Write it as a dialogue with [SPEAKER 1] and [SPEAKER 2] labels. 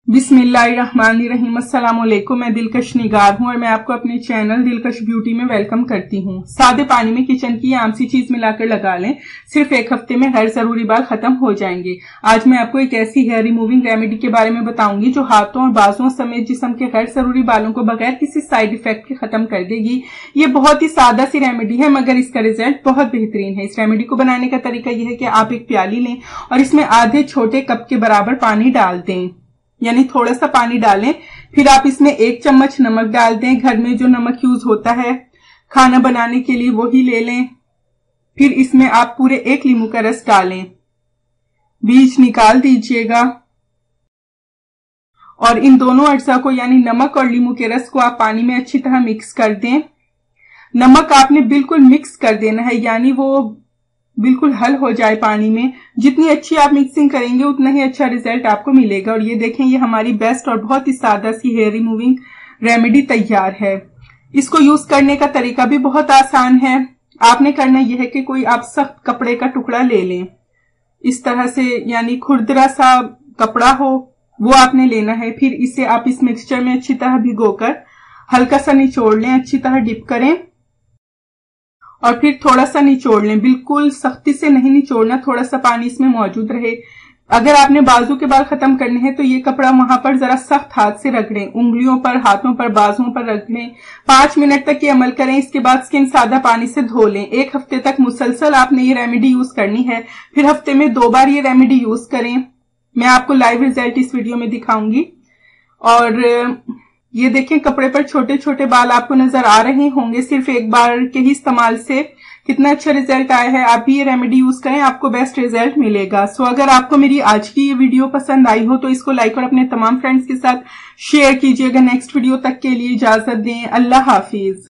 [SPEAKER 1] बिस्मिल्लाहिर्रहमानिर्रहीम। अस्सलाम वालेकुम। मैं दिलकश निगार हूँ और मैं आपको अपने चैनल दिलकश ब्यूटी में वेलकम करती हूँ। सादे पानी में किचन की आम सी चीज मिलाकर लगा लें, सिर्फ एक हफ्ते में गैर जरूरी बाल खत्म हो जाएंगे। आज मैं आपको एक ऐसी हेयर रिमूविंग रेमेडी के बारे में बताऊंगी जो हाथों और बाजुओं समेत जिस्म के गैर जरूरी बालों को बगैर किसी साइड इफेक्ट के खत्म कर देगी। ये बहुत ही सादा सी रेमेडी है मगर इसका रिजल्ट बहुत बेहतरीन है। इस रेमेडी को बनाने का तरीका यह है कि आप एक प्याली लें और इसमें आधे छोटे कप के बराबर पानी डाल दें, यानी थोड़ा सा पानी डालें। फिर आप इसमें 1 चम्मच नमक डाल दें। घर में जो नमक यूज होता है खाना बनाने के लिए वही ले लें। फिर इसमें आप पूरे 1 नींबू का रस डालें, बीज निकाल दीजिएगा और इन दोनों अज्जा को यानी नमक और नींबू के रस को आप पानी में अच्छी तरह मिक्स कर दें। नमक आपने बिल्कुल मिक्स कर देना है, यानी वो बिल्कुल हल हो जाए पानी में। जितनी अच्छी आप मिक्सिंग करेंगे उतना ही अच्छा रिजल्ट आपको मिलेगा। और ये देखें, ये हमारी बेस्ट और बहुत ही सादा सी हेयर रिमूविंग रेमेडी तैयार है। इसको यूज करने का तरीका भी बहुत आसान है। आपने करना यह है कि कोई आप सख्त कपड़े का टुकड़ा ले लें, इस तरह से, यानी खुरदरा सा कपड़ा हो वो आपने लेना है। फिर इसे आप इस मिक्सचर में अच्छी तरह भिगोकर हल्का सा निचोड़ लें, अच्छी तरह डिप करें और फिर थोड़ा सा निचोड़ लें। बिल्कुल सख्ती से नहीं निचोड़ना, थोड़ा सा पानी इसमें मौजूद रहे। अगर आपने बाजू के बाल खत्म करने हैं तो ये कपड़ा वहां पर जरा सख्त हाथ से रगड़ें, उंगलियों पर, हाथों पर, बाजुओं पर रगड़ें। 5 मिनट तक ये अमल करें। इसके बाद स्किन सादा पानी से धो लें। 1 हफ्ते तक मुसलसल आपने ये रेमेडी यूज करनी है। फिर हफ्ते में 2 बार ये रेमेडी यूज करें। मैं आपको लाइव रिजल्ट इस वीडियो में दिखाऊंगी। और ये देखें, कपड़े पर छोटे छोटे बाल आपको नजर आ रहे होंगे। सिर्फ एक बार के ही इस्तेमाल से कितना अच्छा रिजल्ट आया है। आप भी ये रेमेडी यूज करें, आपको बेस्ट रिजल्ट मिलेगा। सो अगर आपको मेरी आज की ये वीडियो पसंद आई हो तो इसको लाइक और अपने तमाम फ्रेंड्स के साथ शेयर कीजिएगा। नेक्स्ट वीडियो तक के लिए इजाजत दें। अल्लाह हाफिज।